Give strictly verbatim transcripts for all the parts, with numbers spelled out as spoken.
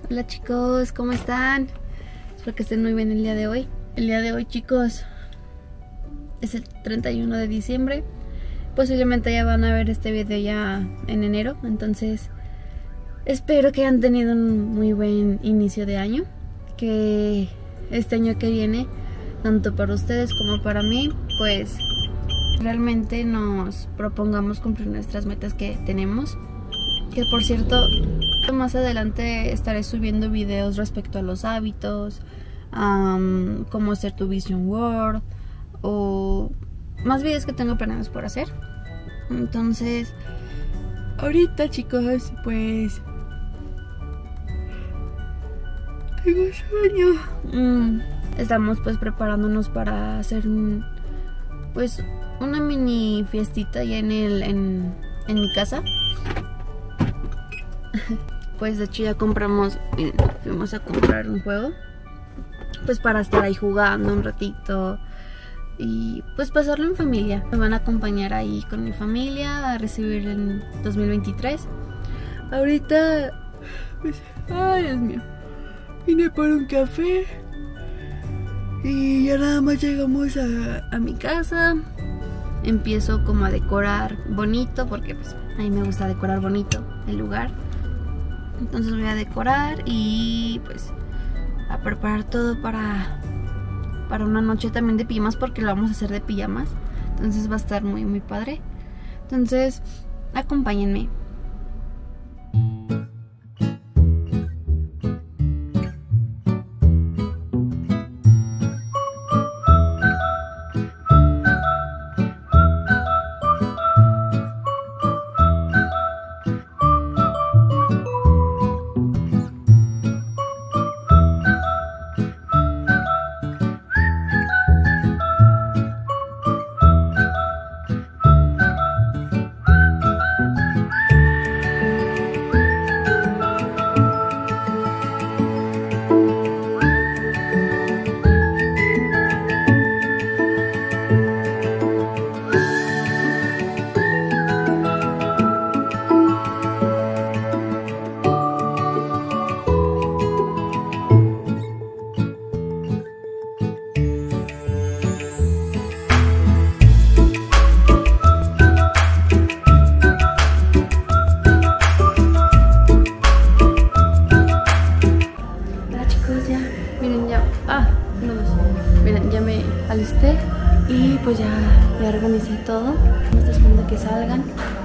Hola chicos, ¿cómo están? Espero que estén muy bien el día de hoy. El día de hoy, chicos, es el treinta y uno de diciembre. Posiblemente ya van a ver este video ya en enero. Entonces espero que hayan tenido un muy buen inicio de año. Que este año que viene, tanto para ustedes como para mí, pues realmente nos propongamos cumplir nuestras metas que tenemos. Que por cierto, más adelante estaré subiendo videos respecto a los hábitos, um, cómo hacer tu vision board o más videos que tengo planeados por hacer. Entonces, ahorita chicos, pues tengo sueño. Mm, estamos pues preparándonos para hacer un, pues una mini fiestita ya en el en, en mi casa. Pues de hecho ya compramos, miren, fuimos a comprar un juego pues para estar ahí jugando un ratito y pues pasarlo en familia. Me van a acompañar ahí con mi familia a recibir en dos mil veintitrés. Ahorita pues, ay Dios mío, vine por un café y ya nada más llegamos a, a mi casa. Empiezo como a decorar bonito porque pues a mí me gusta decorar bonito el lugar. Entonces voy a decorar y pues a preparar todo para, para una noche también de pijamas, porque lo vamos a hacer de pijamas. Entonces va a estar muy muy padre. Entonces acompáñenme. Alisté y pues ya, ya organicé todo. Estoy esperando que salgan.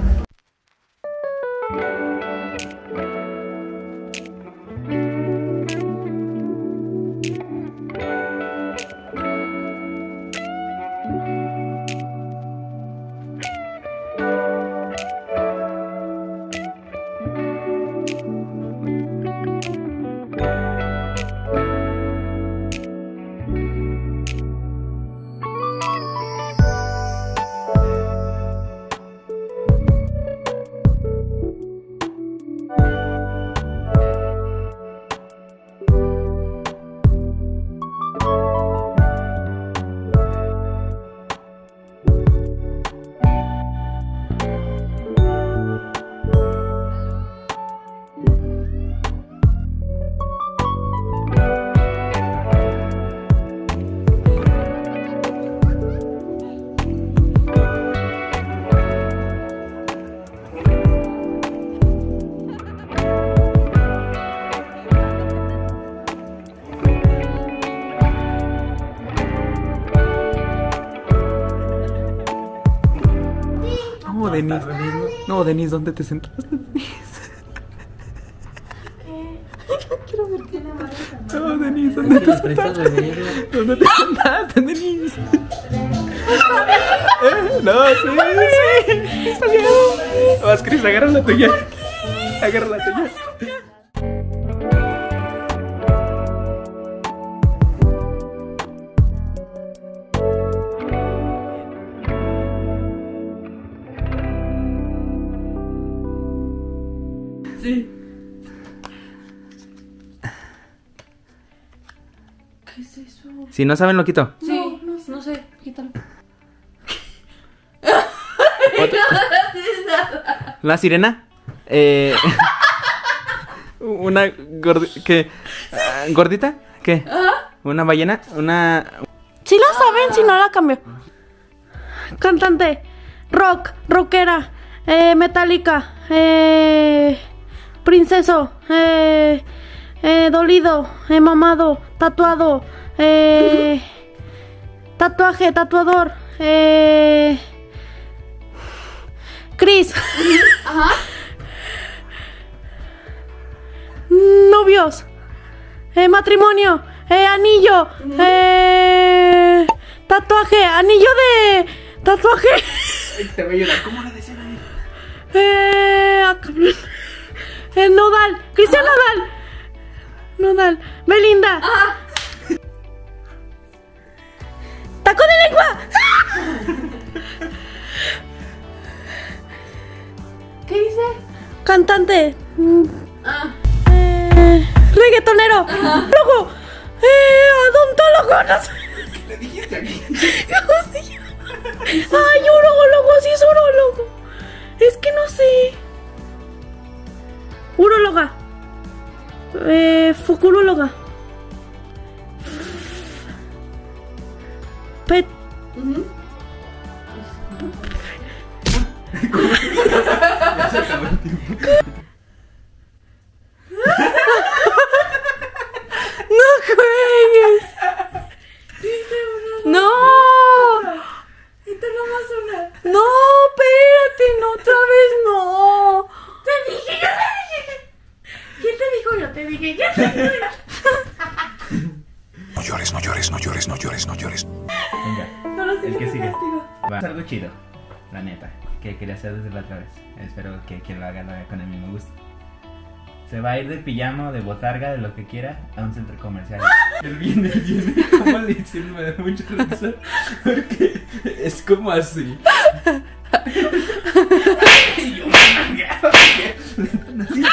No, Denise. No, Denise, ¿dónde te sentaste, Denise? Quiero ver qué la No, Denise, ¿dónde te sentaste? ¿Dónde te sentaste, Denise? ¿Eh? No, sí, sí. Salió. Vas, Cris, agarra la tuya. Agarra la tuya. Sí. ¿Qué es eso? Si no saben, lo quito. Sí, no, no, no sé, quítalo. ¿La sirena? Eh... Una gordi ¿qué? Uh, ¿Gordita? ¿Qué? ¿Ah? ¿Una ballena? Una... Si la saben, si no la cambio. Cantante, rock, rockera, eh, metálica, eh, princeso, eh, eh, dolido, eh, mamado, tatuado, eh, tatuaje, tatuador, eh, Chris. Ajá. Novios, eh, matrimonio, eh, anillo, Uh-huh. eh, tatuaje, anillo de tatuaje. Te voy a ayudar. ¿Cómo le decían ahí? Eh, eh, Nodal, Cristian Nodal, Nodal, Belinda. Ajá. ¡Taco de lengua! ¿Qué dice? Cantante, mm, Ah. eh, reggaetonero, loco, eh, odontólogo, no sé. Le dijiste aquí. ¿Cómo se llama? Ay, urólogo, sí es urólogo. Es que no sé. Uróloga. Eh, fucuróloga. Pet. Uh-huh. Ya se acabó el tiempo. No juegues. No. Y tú nomás una. No, espérate, no, otra vez no. Te dije, yo te dije. ¿Quién te dijo? Yo te dije, yo te dije. No llores, no llores, no llores, no llores, no llores. Venga, No lo sé, el que te sigue. castigo. Va. Es algo chido, la neta, que quería hacer desde la otra vez. Espero que quien lo haga lo haga con el mismo gusto. Se va a ir de pijama o de botarga, de lo que quiera, a un centro comercial. Él viene, él viene, como le hicieron, me da mucha risa. Porque es como así. Y yo me mangueaba, porque-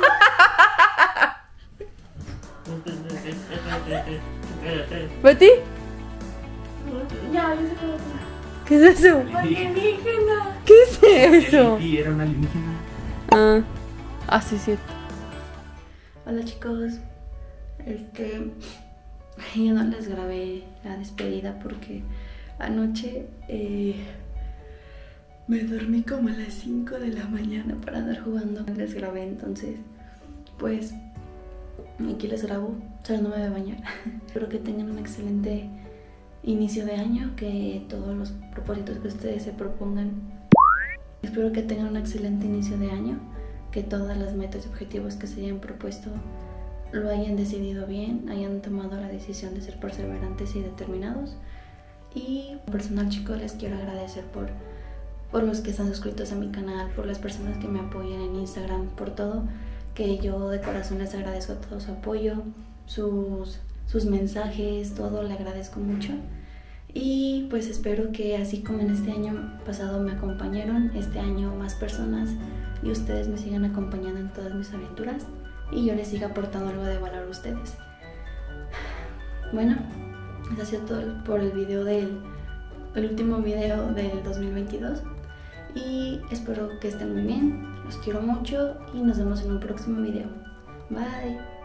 Betty, Ya, yo sé que lo tengo. ¿qué es eso? Alienígena. ¿Qué es eso? Y era una alienígena. Ah, ah, sí, cierto. Hola chicos, este, yo no les grabé la despedida porque anoche eh, me dormí como a las cinco de la mañana para andar jugando. Les grabé, entonces, pues, aquí les grabo, solo no me voy a bañar. Espero que tengan un excelente inicio de año, que todos los propósitos que ustedes se propongan. Espero que tengan un excelente inicio de año, que todas las metas y objetivos que se hayan propuesto lo hayan decidido bien, hayan tomado la decisión de ser perseverantes y determinados. Y personal, chicos, les quiero agradecer por, por los que están suscritos a mi canal, por las personas que me apoyan en Instagram, por todo, que yo de corazón les agradezco todo su apoyo, sus, sus mensajes, todo, le agradezco mucho. Y pues espero que así como en este año pasado me acompañaron, este año más personas y ustedes me sigan acompañando en todas mis aventuras y yo les siga aportando algo de valor a ustedes. Bueno, eso ha sido todo por el video del el último video del dos mil veintidós y espero que estén muy bien, los quiero mucho y nos vemos en un próximo video. Bye.